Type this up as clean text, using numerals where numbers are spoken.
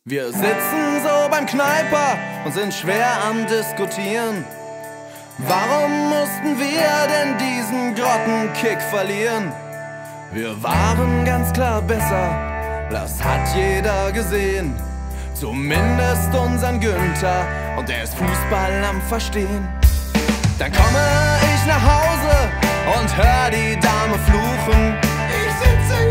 Wir sitzen so beim Kneiper und sind schwer am Diskutieren. Warum mussten wir denn diesen Grottenkick verlieren? Wir waren ganz klar besser, das hat jeder gesehen. Zumindest unseren Günther, und der ist Fußball am Verstehen. Dann komme ich nach Hause und hör die Dame fluchen. Ich sitze